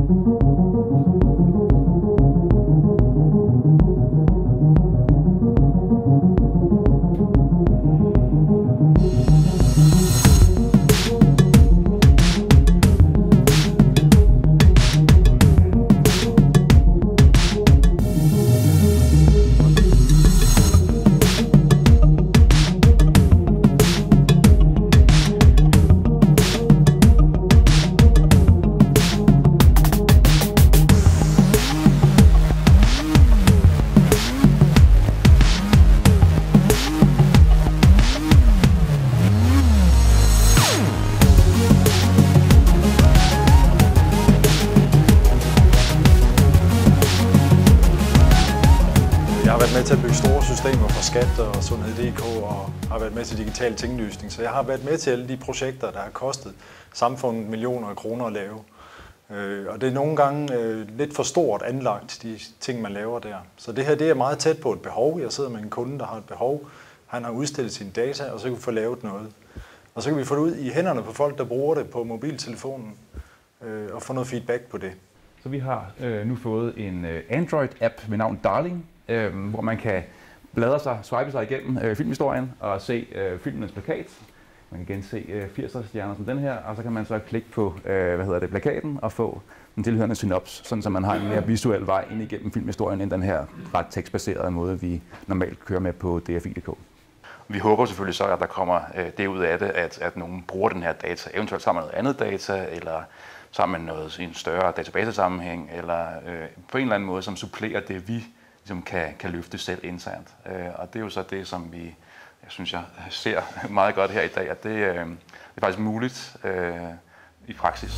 Jeg har været med til at bygge store systemer for skat og sundhed.dk og har været med til digital tinglysning. Så jeg har været med til alle de projekter, der har kostet samfundet millioner af kroner at lave. Og det er nogle gange lidt for stort anlagt, de ting, man laver der. Så det her det er meget tæt på et behov. Jeg sidder med en kunde, der har et behov. Han har udstillet sine data, og så kan vi få lavet noget. Og så kan vi få det ud i hænderne på folk, der bruger det på mobiltelefonen og få noget feedback på det. Så vi har nu fået en Android-app med navn Darling, hvor man kan swipe sig igennem filmhistorien og se filmens plakat. Man kan gense 80'er-stjerner som den her, og så kan man så klikke på plakaten og få den tilhørende synops, sådan så man har en mere visuel vej ind igennem filmhistorien end den her ret tekstbaserede måde, vi normalt kører med på DFI.dk. Vi håber selvfølgelig så, at der kommer det ud af det, at nogen bruger den her data, eventuelt sammen med noget andet data, eller sammen med noget i en større databasesammenhæng, eller på en eller anden måde, som supplerer det, vi ligesom kan løfte selv internt. Og det er jo så det, som jeg ser meget godt her i dag, at det er faktisk muligt i praksis.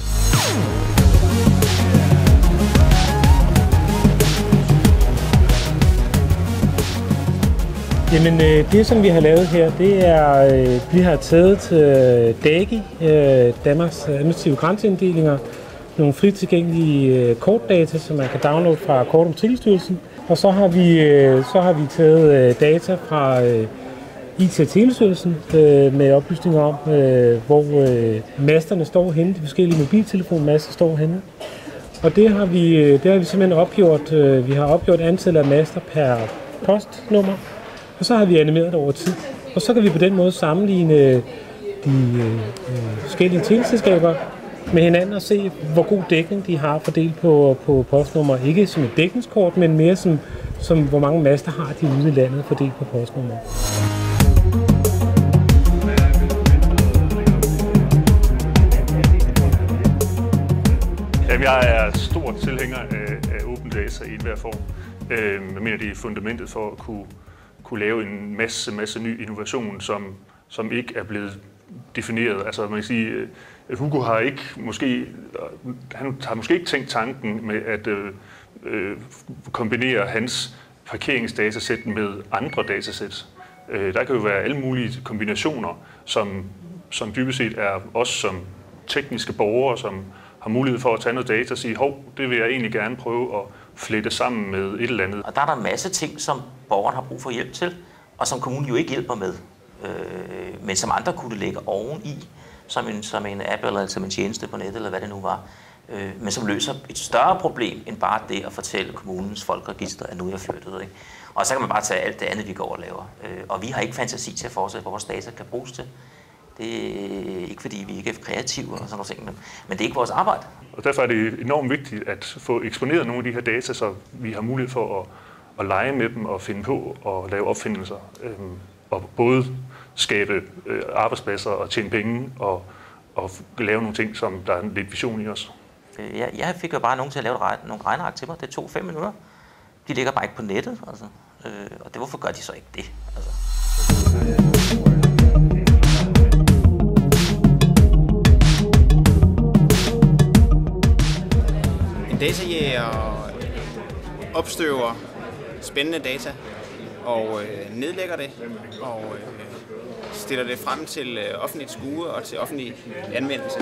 Jamen det som vi har lavet her, det er, vi har taget DAGI, Danmarks Administrative Grænseinddelinger, nogle frit tilgængelige kortdata, som man kan downloade fra Kort- og Matrikelstyrelsen. Og så har vi taget data fra IT- og Telestyrelsen med oplysninger om, hvor masterne står henne, de forskellige mobiltelefonmaster står henne. Og det har vi simpelthen opgjort. Vi har opgjort antallet af master per postnummer, og så har vi animeret det over tid. Og så kan vi på den måde sammenligne de forskellige teleselskaber med hinanden og se, hvor god dækning de har fordelt på postnummer. Ikke som et dækningskort, men mere som hvor mange master har de ude i landet fordelt på postnummer. Jamen, jeg er stor tilhænger af open data i enhver form. Jeg mener, det er fundamentet for at kunne lave en masse ny innovation, som ikke er blevet defineret. Altså man kan sige, at Hugo har måske ikke tænkt tanken med at kombinere hans parkeringsdatasæt med andre datasæt. Der kan jo være alle mulige kombinationer, som dybest set er os som tekniske borgere, som har mulighed for at tage noget data og sige, hov, det vil jeg egentlig gerne prøve at flette sammen med et eller andet. Og der er der en masse ting, som borgeren har brug for hjælp til, og som kommunen jo ikke hjælper med, men som andre kunne lægge oveni, som en app eller som en tjeneste på nettet, eller hvad det nu var, men som løser et større problem, end bare det at fortælle kommunens folkeregister, at nu er jeg flyttet. Ikke? Og så kan man bare tage alt det andet, vi går og laver. Og vi har ikke fantasi til at fortsætte, hvor vores data kan bruges til. Det er ikke fordi, vi ikke er kreative og sådan noget ting, men det er ikke vores arbejde. Og derfor er det enormt vigtigt at få eksponeret nogle af de her data, så vi har mulighed for at lege med dem og finde på og lave opfindelser. Og både skabe arbejdspladser og tjene penge og lave nogle ting, som der er lidt vision i os. Jeg fik jo bare nogen til at lave nogle regneark til mig. Det tog 5 minutter. De ligger bare ikke på nettet, altså. Og hvorfor gør de så ikke det? Altså. En datajæger opstøver spændende data og nedlægger det og stiller det frem til offentligt skue og til offentlig anvendelse.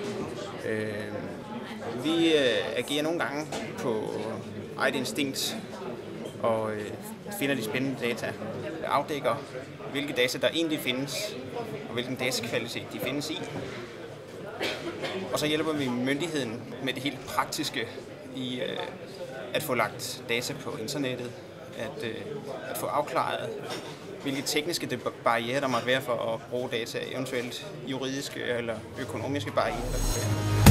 Vi agerer nogle gange på eget instinkt og finder de spændende data, afdækker hvilke data der egentlig findes og hvilken datakvalitet de findes i. Og så hjælper vi myndigheden med det helt praktiske i at få lagt data på internettet, at få afklaret, hvilke tekniske barrierer der måtte være for at bruge data, eventuelt juridiske eller økonomiske barrierer, der kunne være.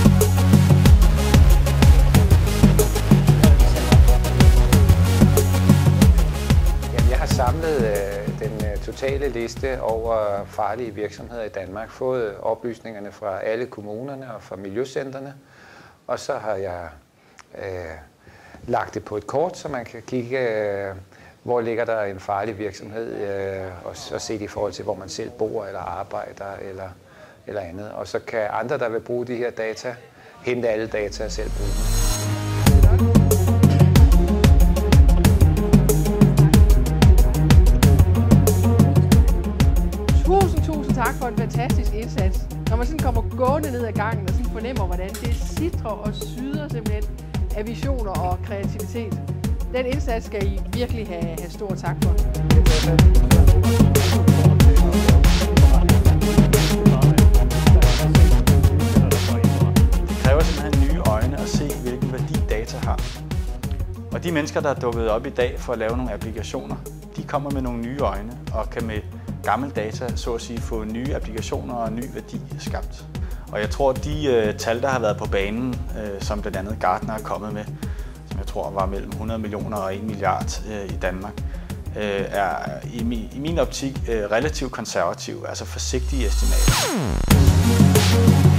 Jeg har samlet den totale liste over farlige virksomheder i Danmark, fået oplysningerne fra alle kommunerne og fra miljøcentrene, og så har jeg lagt det på et kort, så man kan kigge, hvor ligger der en farlig virksomhed, og se det i forhold til, hvor man selv bor eller arbejder eller andet. Og så kan andre, der vil bruge de her data, hente alle data og selv bruge dem. Tusind tak for en fantastisk indsats. Når man sådan kommer gående ned ad gangen og sådan fornemmer, hvordan det sitrer og syder simpelthen af visioner og kreativitet. Den indsats skal I virkelig have stor tak for. Det kræver simpelthen nye øjne at se, hvilken værdi data har. Og de mennesker, der er dukket op i dag for at lave nogle applikationer, de kommer med nogle nye øjne og kan med gammel data, så at sige, få nye applikationer og ny værdi skabt. Og jeg tror, de tal, der har været på banen, som blandt andet Gartner er kommet med, som jeg tror var mellem 100 millioner og 1 milliard i Danmark, er i min optik relativt konservativ, altså forsigtige estimater.